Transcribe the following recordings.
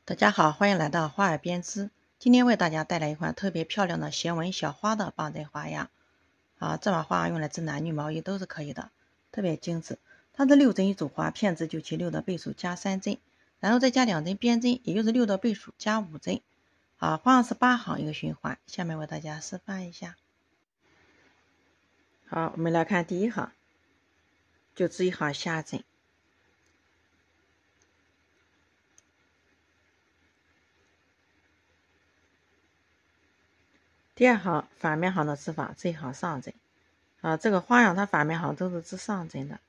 大家好，欢迎来到花儿编织。今天为大家带来一款特别漂亮的斜纹小花的绑带花样。这把花用来织男女毛衣都是可以的，特别精致。它是6针一组花，片子就其6的倍数加3针，然后再加2针边针，也就是6的倍数加5针。花样是8行一个循环。下面为大家示范一下。我们来看第一行，就织1行下针。第2行反面行的织法，织1行上针。这个花样它反面行都是织上针的。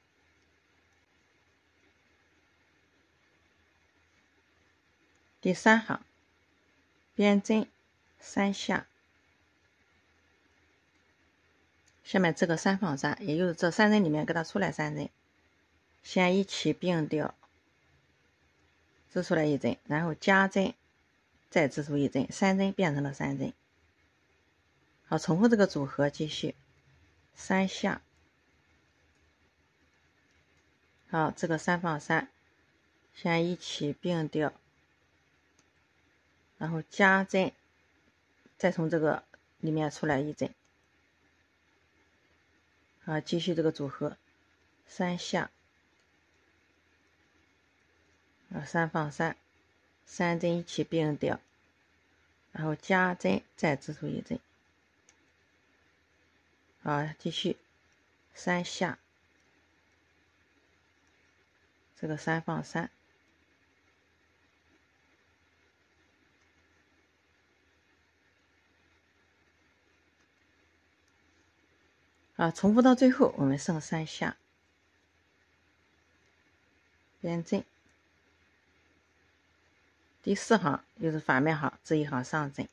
第3行边针3下，下面这个3放3，也就是这3针里面给它出来3针，先一起并掉，织出来1针，然后加针，再织出1针，3针变成了3针。重复这个组合继续3下。这个3放3，先一起并掉，然后加针，再从这个里面出来1针。继续这个组合3下。3放3，3针一起并掉，然后加针，再织出1针。继续3下。这个3放3，重复到最后我们剩3下，边针。第4行又是反面行，织1行上针。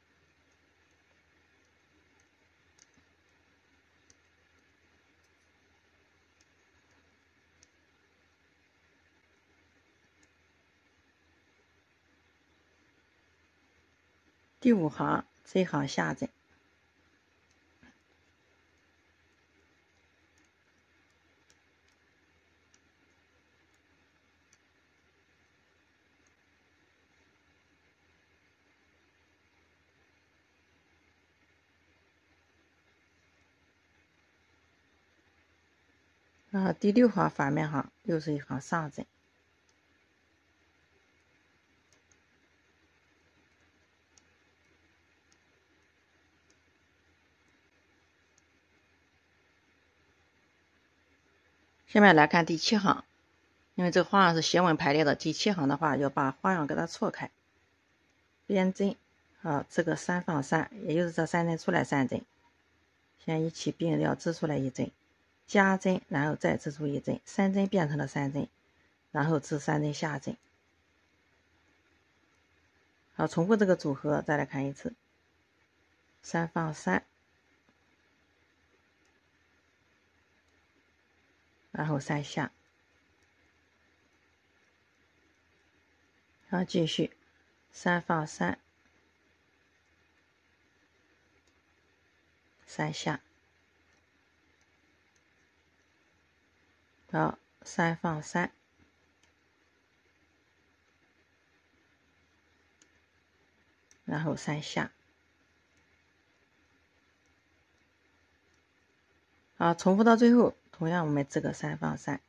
第5行织1行下针。第6行反面行又是1行上针。下面来看第7行，因为这个花样是斜纹排列的，第7行的话要把花样给它错开，边针。这个3放3，也就是这3针出来3针，先一起并掉，织出来1针，加针，然后再织出1针，3针变成了3针，然后织3针下针。重复这个组合再来看一次，3放3，然后3下。继续3放3，3下。3放3，然后3下。重复到最后，同样我们织个3放3，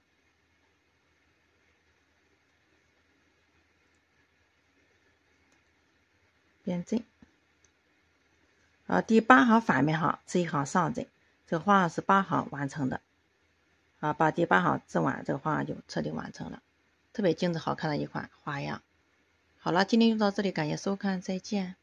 边针。第8行反面行织1行上针，这个花样是8行完成的。把第8行织完，这个花样就彻底完成了，特别精致好看的一款花样。好了，今天就到这里，感谢收看，再见。